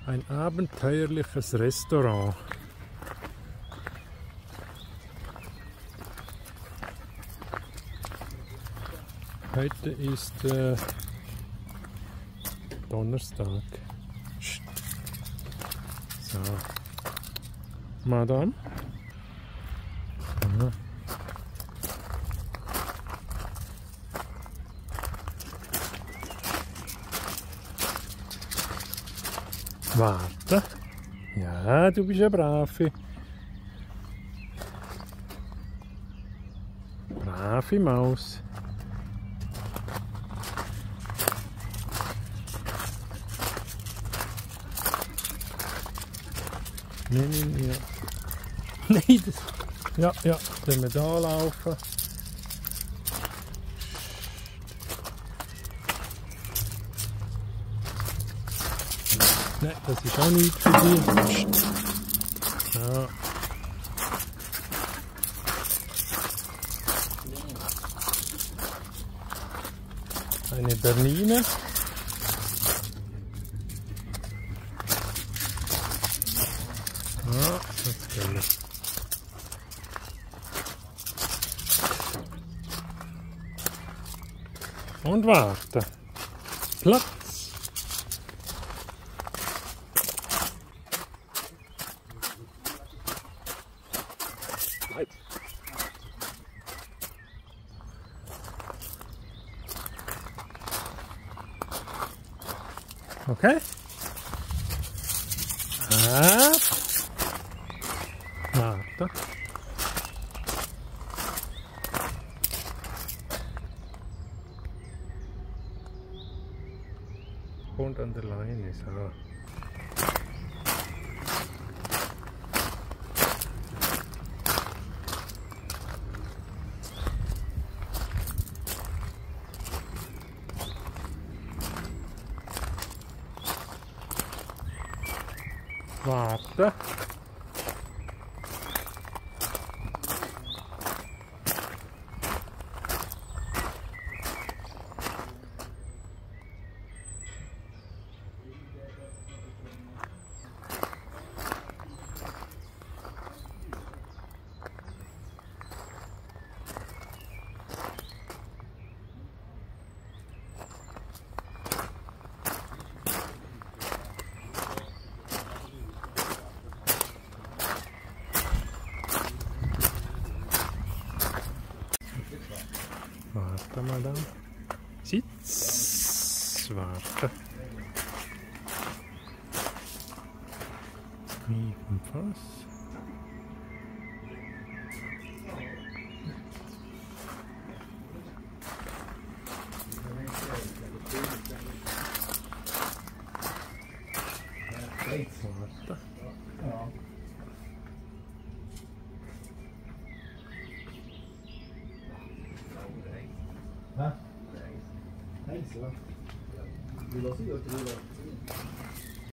Ein abenteuerliches Restaurant. Heute ist Donnerstag. So. Madame. Aha. Warte. Ja, du bist ja Bravi. Brave Maus. Nein, ja. Nein, das. Ja, wenn wir da laufen. Nein, das ist auch nichts für dich. Ja. Eine Bernine. Ja, das kann ich. Und warte. Platz. Okay. Warte. Und an der Leine, so. Warte. Warte mal da. Sitz. Warte. Wie und was? Warte. Hä? Eins, ja. Wie lasse ich oder wie lasse ich?